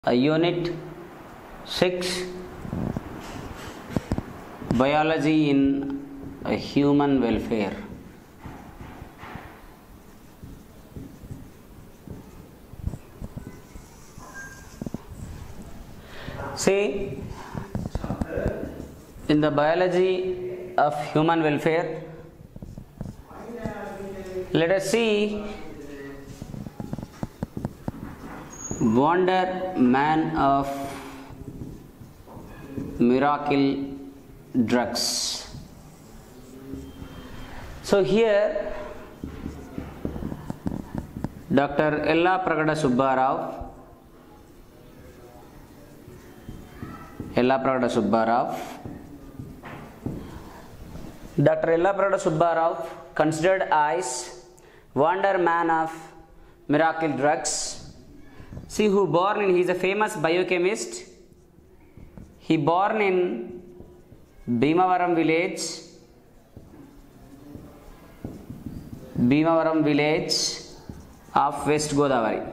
Unit 6 Biology in Human Welfare. See, in the biology of human welfare, let us see wonder man of miracle drugs. So here Dr. Yellapagada Subbarao Dr. Yellapagada Subbarao considered as wonder man of miracle drugs. See, who born in, he is a famous biochemist. He born in Bhimavaram village of West Godavari.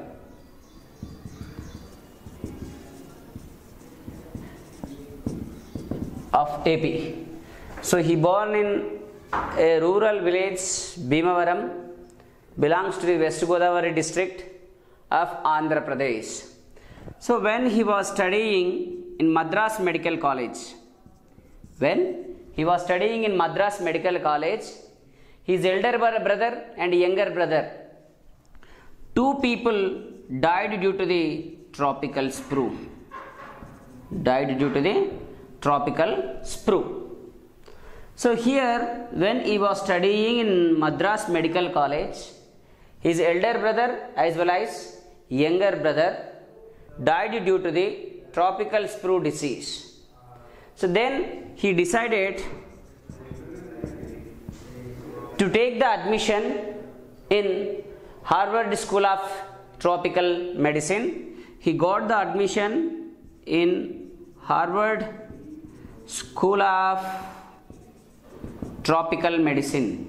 Of AP. So he born in a rural village, Bhimavaram, belongs to the West Godavari district of Andhra Pradesh. So when he was studying in Madras Medical College, his elder brother and younger brother, two people died due to the tropical sprue. So here, when he was studying in Madras Medical College, his elder brother as well as younger brother died due to the tropical sprue disease. So then he decided to take the admission in Harvard School of Tropical Medicine. He got the admission in Harvard School of Tropical Medicine.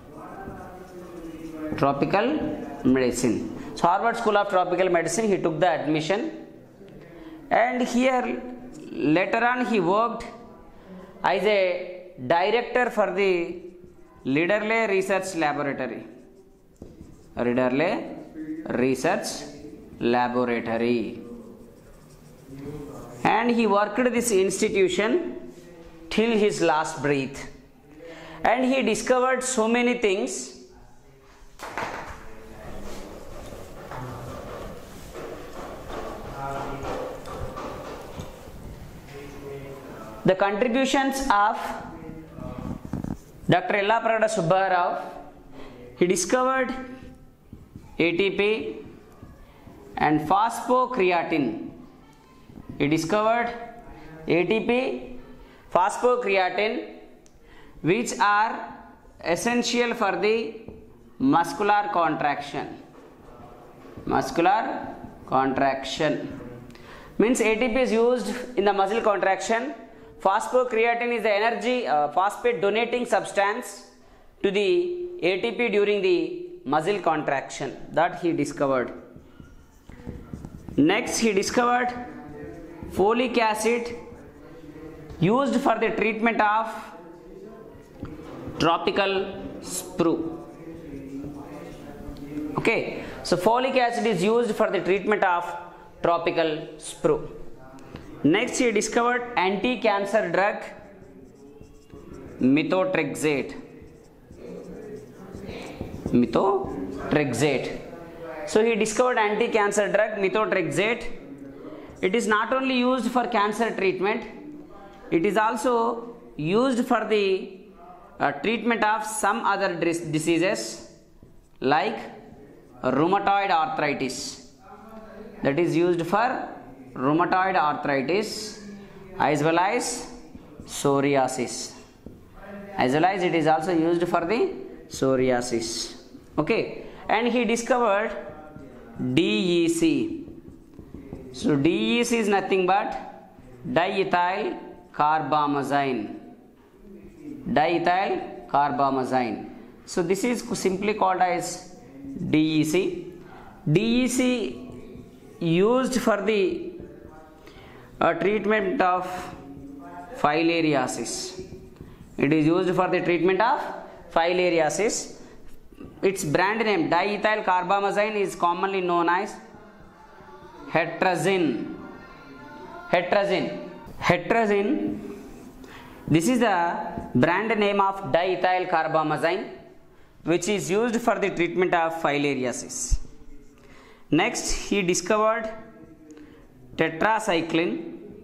So Harvard School of Tropical Medicine, he took the admission, and here later on he worked as a director for the Liderle Research Laboratory. And he worked this institution till his last breath, and he discovered so many things. The contributions of Dr. Yellapagada Subbarao, he discovered ATP and phosphocreatine. Which are essential for the muscular contraction. Means ATP is used in the muscle contraction. Phosphocreatine is the energy phosphate donating substance to the ATP during the muscle contraction, that he discovered. Next, he discovered folic acid used for the treatment of tropical sprue. Okay, so folic acid is used for the treatment of tropical sprue. Next, he discovered anti-cancer drug methotrexate. So he discovered anti-cancer drug methotrexate. It is not only used for cancer treatment, it is also used for the treatment of some other diseases like rheumatoid arthritis. That is used for rheumatoid arthritis as well as psoriasis. It is also used for the psoriasis. Okay, and he discovered DEC. So DEC is nothing but diethyl carbamazine. So this is simply called as DEC. DEC used for the treatment of filariasis. It is used for the treatment of filariasis. Its brand name diethyl carbamazine is commonly known as hetrazine. This is the brand name of diethyl carbamazine, which is used for the treatment of filariasis. Next, he discovered tetracycline,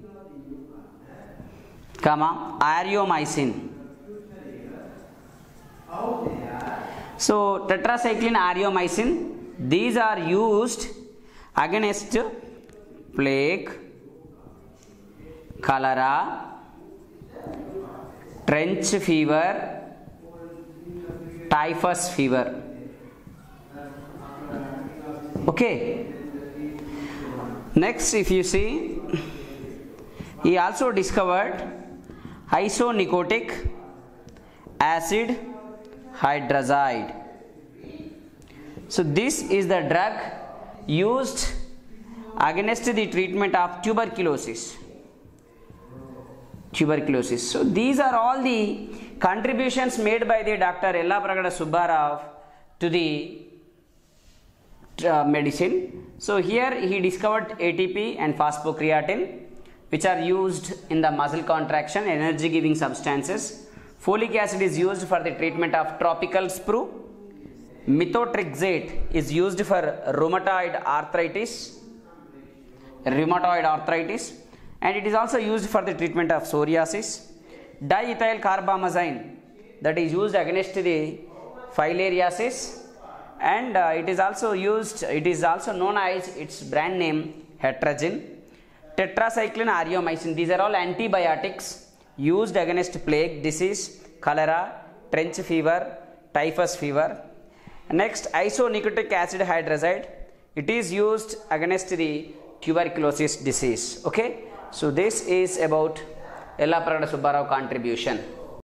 ariomycin. So tetracycline, ariomycin, these are used against plague, cholera, trench fever, typhus fever. Okay. Next, if you see, he also discovered isonicotic acid hydrazide. So this is the drug used against the treatment of tuberculosis. So these are all the contributions made by the Dr. Yellapragada Subbarao to the medicine. So here he discovered ATP and phosphocreatine, which are used in the muscle contraction, energy giving substances. Folic acid is used for the treatment of tropical sprue. Methotrexate is used for rheumatoid arthritis, and it is also used for the treatment of psoriasis. Diethyl carbamazine, that is used against the filariasis, and it is also known as its brand name hetrazine. Tetracycline, ariomycin, these are all antibiotics used against plague, disease, cholera, trench fever, typhus fever. Next, isonicotic acid hydrazide, it is used against the tuberculosis disease. Okay, so this is about Yellapragada Subbarao contribution.